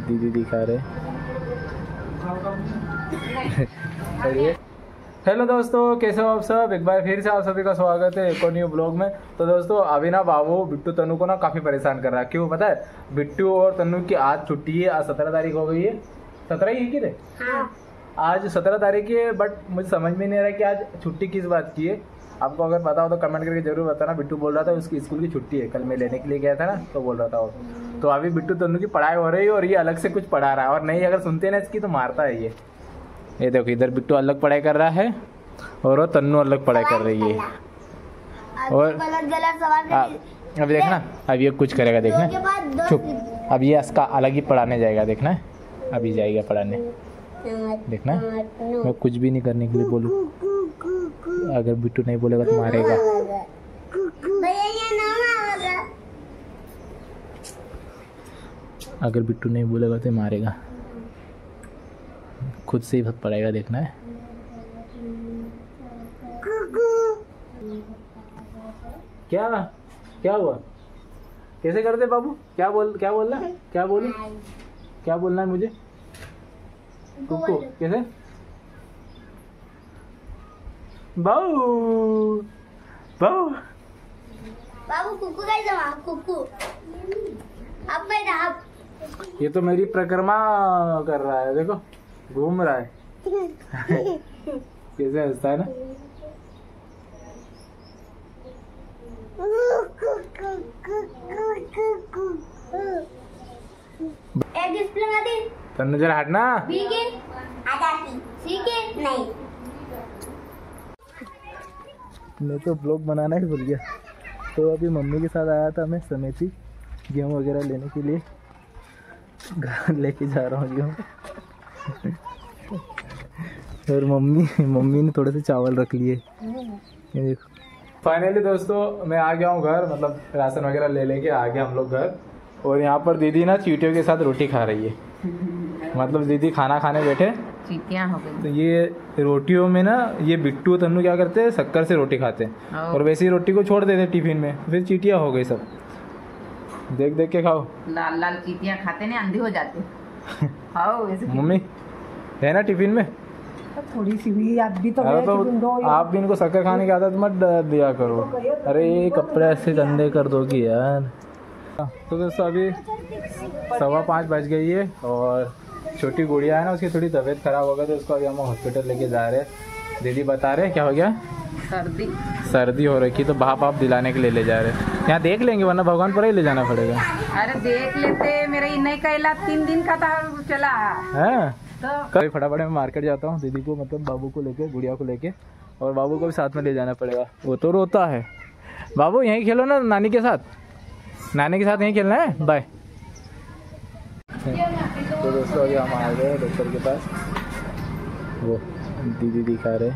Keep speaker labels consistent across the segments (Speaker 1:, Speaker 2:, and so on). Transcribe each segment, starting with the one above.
Speaker 1: दीदी दिखा रहे। और ये हेलो दोस्तों, कैसे हो आप सब। एक बार फिर से आप सभी का स्वागत है एक और न्यू ब्लॉग में। तो दोस्तों अभी ना बाबू बिट्टू तन्नू को ना काफ़ी परेशान कर रहा है। क्यों पता है? बिट्टू और तन्नू की आज छुट्टी है। आज 17 तारीख हो गई है। 17 ही है कि हाँ। आज 17 तारीख है, बट मुझे समझ में नहीं आ रहा कि आज छुट्टी किस बात की है। आपको अगर पता हो तो कमेंट करके जरूर बताना। बिट्टू बोल रहा था उसकी स्कूल की छुट्टी है, कल मैं लेने के लिए गया था ना, तो बोल रहा था वो। तो अभी बिट्टू तन्नू की पढ़ाई हो रही है और ये अलग से कुछ पढ़ा रहा है, और नहीं अगर सुनते ना इसकी तो मारता है ये देखो, इधर बिट्टू अलग पढ़ाई कर रहा है और वो तन्नू अलग पढ़ाई कर रही है। और अभी देखना, अब ये कुछ करेगा देखना, चुप। अब ये इसका अलग ही पढ़ाने जाएगा, देखना अभी जाएगा पढ़ाने, देखना। मैं कुछ भी नहीं करने के लिए बोलूँ, अगर बिट्टू नहीं बोलेगा तो मारेगा। अगर बिट्टू नहीं बोलेगा तो मारेगा, खुद से ही बहुत पढ़ाएगा, देखना है। क्या क्या हुआ? कैसे करते बाबू? क्या बोलना है? क्या बोलना है मुझे? कुक्कू कैसे? बाबू बाबू
Speaker 2: बाबू कुक्कू कैसे? कुक्कू अब आप
Speaker 1: ये तो मेरी परिक्रमा कर रहा है, देखो घूम रहा है। कैसे हंसता है ना।
Speaker 2: एक डिस्प्ले में दे
Speaker 1: तन्नू जरा हटना।
Speaker 2: ठीक है आ जाती, ठीक है नहीं।
Speaker 1: मैं तो ब्लॉग बनाना ही भूल गया। तो अभी मम्मी के साथ आया था मैं समेती गेहूँ वगैरह लेने के लिए, घर लेके जा रहा हूँ गेहूँ। और मम्मी ने थोड़े से चावल रख लिए, ये देखो। फाइनली दोस्तों मैं आ गया हूँ घर, मतलब राशन वगैरह ले लेके आ गया हम लोग घर। और यहाँ पर दीदी ना चींटियों के साथ रोटी खा रही है। मतलब दीदी खाना खाने बैठे,
Speaker 3: चींटियां हो गई।
Speaker 1: तो ये रोटियों में ना ये बिट्टू तन्नू क्या करते हैं, शक्कर से रोटी खाते हैं और वैसे ही रोटी को छोड़ देते टिफिन में, फिर चींटियां हो गई सब। देख देख के खाओ।
Speaker 3: लाल लाल चींटियां खाते नहीं, अंधे हो जाते। खाओ वैसे।
Speaker 1: मम्मी है ना टिफिन में
Speaker 4: थोड़ी सी भी आप भी तो
Speaker 1: आप भी इनको शक्कर खाने की आदत मत दिया करो। अरे ये कपड़े ऐसे गंदे कर दोगी यार। तो दोस्तों अभी 5:15 बज गई है और छोटी गुड़िया है ना, उसकी थोड़ी तबीयत खराब हो गई, तो उसको अभी हम हॉस्पिटल लेके जा रहे हैं। दीदी बता रहे क्या हो गया? सर्दी हो रही, तो भाप दिलाने के लिए ले जा रहे हैं। यहाँ देख लेंगे, वरना भगवान पर ही ले जाना पड़ेगा।
Speaker 3: अरे देख लेते, मेरा नहीं का इलाज 3 दिन का था, चला है
Speaker 1: तो फटाफट मैं मार्केट जाता हूँ, दीदी को मतलब बाबू को लेके, गुड़िया को लेके, और बाबू को भी साथ में ले जाना पड़ेगा। वो तो रोता है। बाबू यहीं खेलो ना नानी के साथ, नानी के साथ यहीं खेलना है। बाय। तो दोस्तों अभी हम आ गए डॉक्टर के पास, वो दीदी दिखा रहे।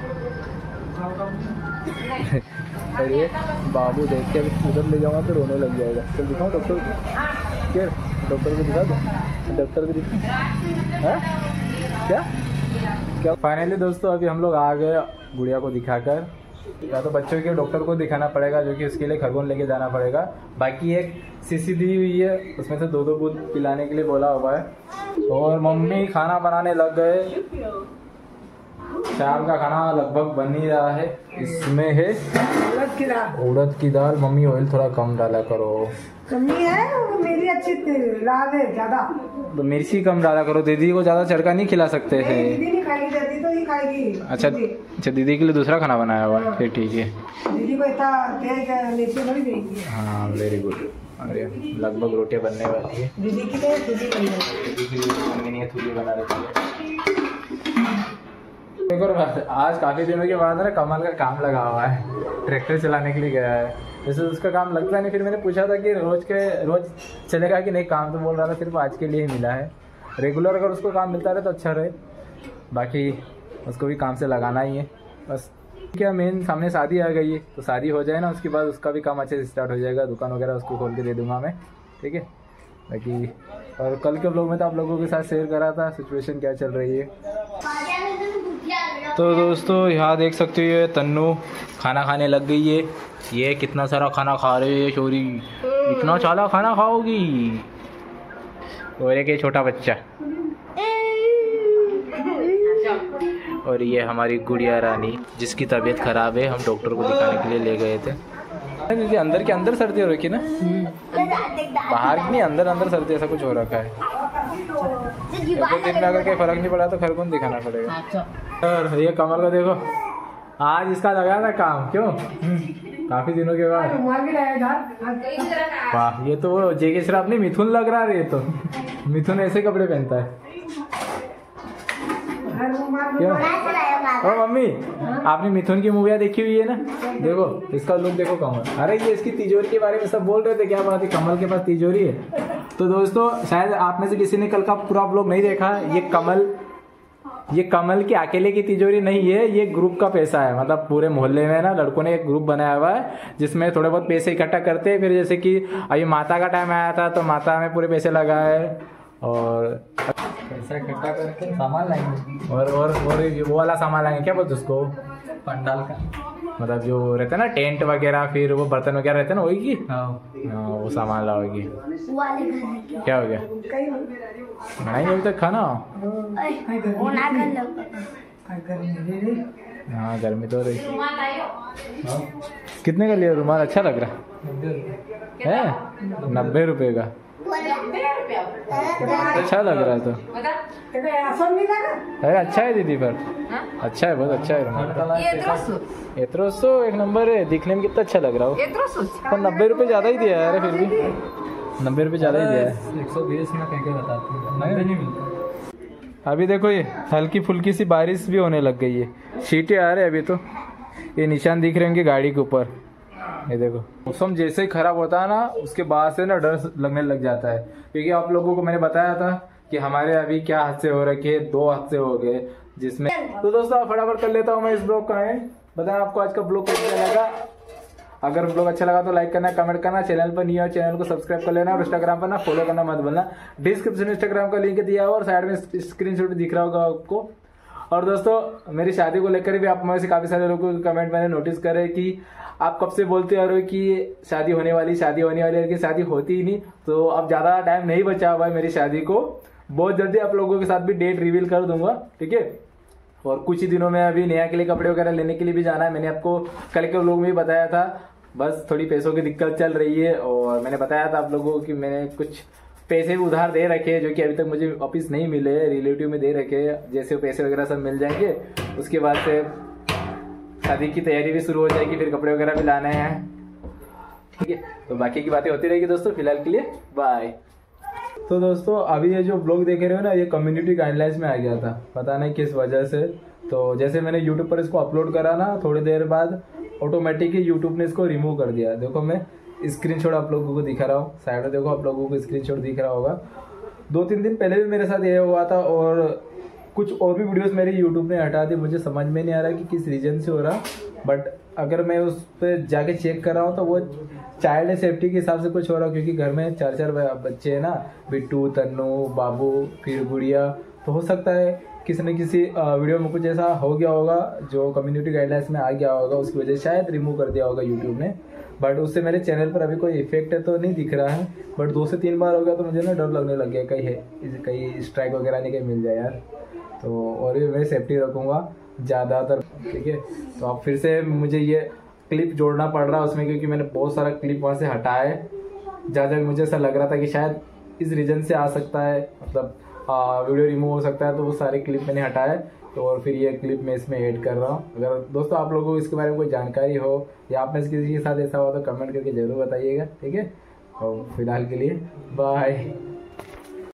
Speaker 1: और ये बाबू देख के अभी उधर ले जाऊँगा तो रोने लग जाएगा। चल दिखाओ डॉक्टर को, क्या डॉक्टर को दिखा दो, डॉक्टर को दिखा। क्या फाइनली दोस्तों अभी हम लोग आ गए गुड़िया को दिखाकर। या तो बच्चों के डॉक्टर को दिखाना पड़ेगा, जो कि उसके लिए खरगोन लेके जाना पड़ेगा। बाकी एक शीशी दी हुई है, उसमें से 2-2 बूंद पिलाने के लिए बोला हुआ है। और मम्मी खाना बनाने लग गए। शाम का खाना लगभग बन ही रहा है। इसमें है उड़द की दाल। मम्मी ऑयल थोड़ा कम डाला करो।
Speaker 4: कमी है वो मेरी अच्छी लाल है ज्यादा,
Speaker 1: तो मिर्ची कम डाला करो। दीदी को ज्यादा चरका नहीं खिला सकते हैं।
Speaker 4: दीदी नहीं खाएगी, दीदी तो ही खाएगी।
Speaker 1: अच्छा दीदी के लिए दूसरा खाना बनाया हुआ है, फिर ठीक है।
Speaker 4: दीदी को इतना तेज मिर्ची नहीं देगी।
Speaker 1: हाँ वेरी गुड। अरे लगभग रोटियां बनने वाली है।
Speaker 4: दीदी के लिए दीदी
Speaker 1: के लिए मम्मी ने थूली बना रखी है। एक और बात, आज काफ़ी दिनों के बाद ना कमल का काम लगा हुआ है, ट्रैक्टर चलाने के लिए गया है। वैसे उसका काम लगता नहीं, फिर मैंने पूछा था कि रोज चलेगा कि नहीं काम, तो बोल रहा था सिर्फ आज के लिए ही मिला है। रेगुलर अगर उसको काम मिलता रहे तो अच्छा रहे, बाकी उसको भी काम से लगाना ही है बस। क्या मेन सामने शादी आ गई है, तो शादी हो जाए ना उसके बाद उसका भी काम अच्छे से स्टार्ट हो जाएगा। दुकान वगैरह उसको खोल के दे दूंगा मैं, ठीक है। बाकी और कल के ब्लॉग में तो आप लोगों के साथ शेयर करा था सिचुएशन क्या चल रही है। तो दोस्तों यहाँ देख सकते हो ये तन्नू खाना खाने लग गई है। ये कितना सारा खाना खा रही है छोरी, इतना सारा खाना खाओगी। और एक ये छोटा बच्चा, और ये हमारी गुड़िया रानी जिसकी तबीयत खराब है, हम डॉक्टर को दिखाने के लिए ले गए थे। क्योंकि अंदर के अंदर सर्दी हो रखी ना, बाहर की नहीं, अंदर अंदर सर्दी ऐसा कुछ हो रखा है। एक दो दिन में अगर कोई फर्क नहीं पड़ा तो खैर कौन दिखाना पड़ेगा। और ये कमल को देखो, आज इसका लगा था काम, क्यों काफी दिनों के बाद। वाह, ये तो वो जेके श्रॉफ नहीं, मिथुन लग रहा है। ये तो मिथुन ऐसे कपड़े पहनता है क्यों? ओ मम्मी, आपने मिथुन की मूवियाँ देखी हुई है ना? देखो इसका लुक देखो कमल। अरे ये इसकी तिजोरी के बारे में सब बोल रहे थे, क्या बात है कमल के पास तिजोरी है। तो दोस्तों शायद आप में से किसी ने कल का पूरा व्लॉग नहीं देखा। ये कमल की अकेले की तिजोरी नहीं है, ये ग्रुप का पैसा है। मतलब पूरे मोहल्ले में ना लड़कों ने एक ग्रुप बनाया हुआ है जिसमें थोड़े बहुत पैसे इकट्ठा करते हैं। फिर जैसे कि अभी माता का टाइम आया था तो माता में पूरे पैसे लगाए और पैसा इकट्ठा करके सामान लाएंगे और वो वाला सामान लाएंगे, क्या बोलते उसको, पंडाल का, मतलब जो रहता है ना टेंट वगैरह, फिर वो बर्तन वगैरह रहते हैं ना, वही की वो सामान लाओगी। क्या हो गया? नहीं अभी तक खाना। हाँ गर्मी तो रही। कितने का लिया रुमाल? अच्छा लग रहा है 90 रुपए का। अच्छा लग रहा है तो अरे अच्छा है दीदी, पर अच्छा है, बहुत अच्छा है रुमाल। एत्रोसो एक नंबर है, दिखने में कितना अच्छा लग रहा हो। पर 90 रुपए ज्यादा ही दिया है यार, फिर भी 90 रुपए ज्यादा ही दिया है। 120 में कह के बताते हैं, नहीं मिलता। अभी देखो ये हल्की फुल्की सी बारिश भी होने लग गई है, छींटे आ रहे हैं अभी तो। ये निशान दिख रहे होंगे गाड़ी के ऊपर, ये देखो। मौसम जैसे ही खराब होता है ना उसके बाद से ना डर लगने लग जाता है, क्योंकि आप लोगों को मैंने बताया था कि हमारे अभी क्या हादसे हो रखे, 2 हादसे हो गए जिसमें। तो दोस्तों फटाफट कर लेता हूँ मैं इस ब्लॉग का एंड। बताना आपको आज का ब्लॉग कैसा लगा। अगर ब्लॉग अच्छा लगा तो लाइक करना, कमेंट करना, चैनल पर नहीं हो चैनल को सब्सक्राइब कर लेना और इंस्टाग्राम पर ना फॉलो करना मत भूलना। डिस्क्रिप्शन में इंस्टाग्राम का लिंक दिया हुआ और साइड में स्क्रीनशॉट दिख रहा होगा आपको। और दोस्तों मेरी शादी को लेकर भी आप में से काफी सारे लोगों के कमेंट मैंने नोटिस करे कि आप कब से बोलते आ रहे हो कि शादी होने वाली लेकिन शादी होती ही नहीं। तो अब ज्यादा टाइम नहीं बचा हुआ है मेरी शादी को, बहुत जल्दी आप लोगों के साथ भी डेट रिवील कर दूंगा, ठीक है। और कुछ ही दिनों में अभी नया के लिए कपड़े वगैरह लेने के लिए भी जाना है। मैंने आपको कल के लोग में भी बताया था, बस थोड़ी पैसों की दिक्कत चल रही है। और मैंने बताया था आप लोगों को कि मैंने कुछ पैसे उधार दे रखे जो कि अभी तक मुझे वापिस नहीं मिले, रिलेटिव में दे रखे। जैसे पैसे वगैरह सब मिल जाएंगे उसके बाद से शादी की तैयारी भी शुरू हो जाएगी, फिर कपड़े वगैरह भी लाने हैं, ठीक है। तो बाकी की बातें होती रहेगी दोस्तों, फिलहाल के लिए बाय। तो दोस्तों अभी ये जो ब्लॉग देख रहे हो ना, ये कम्युनिटी गाइडलाइंस में आ गया था, पता नहीं किस वजह से। तो जैसे मैंने यूट्यूब पर इसको अपलोड करा ना, थोड़ी देर बाद ऑटोमेटिक ही यूट्यूब ने इसको रिमूव कर दिया। देखो मैं स्क्रीनशॉट आप लोगों को दिखा रहा हूँ, साइड में देखो आप लोगों को स्क्रीनशॉट दिख रहा होगा। 2-3 दिन पहले भी मेरे साथ ये हुआ था और कुछ और भी वीडियोस मेरी यूट्यूब ने हटा दी। मुझे समझ में नहीं आ रहा कि किस रीजन से हो रहा, बट अगर मैं उस पर जाके चेक कर रहा हूँ तो वो चाइल्ड सेफ्टी के हिसाब से कुछ हो रहा, क्योंकि घर में 4 बच्चे हैं ना, बिट्टू, तन्नू, बाबू, फिर गुड़िया। तो हो सकता है किसी न किसी वीडियो में कुछ ऐसा हो गया होगा जो कम्युनिटी गाइडलाइंस में आ गया होगा, उसकी वजह से शायद रिमूव कर दिया होगा यूट्यूब ने। बट उससे मेरे चैनल पर अभी कोई इफेक्ट है तो नहीं दिख रहा है, बट 2 से 3 बार हो गया तो मुझे ना डर लगने लग गया कहीं स्ट्राइक वगैरह नहीं कहीं मिल जाए यार। तो और भी मैं सेफ्टी रखूँगा ज़्यादातर, ठीक है। तो अब फिर से मुझे ये क्लिप जोड़ना पड़ रहा है उसमें, क्योंकि मैंने बहुत सारा क्लिप वहाँ से हटाया है। ज़्यादा मुझे ऐसा लग रहा था कि शायद इस रीजन से आ सकता है, मतलब वीडियो रिमूव हो सकता है, तो वो सारे क्लिप मैंने हटाए। तो और फिर ये क्लिप मैं इसमें ऐड कर रहा हूँ। अगर दोस्तों आप लोगों को इसके बारे में कोई जानकारी हो या आप में से किसी के साथ ऐसा हो तो कमेंट करके जरूर बताइएगा, ठीक है। और फिलहाल के लिए बाय।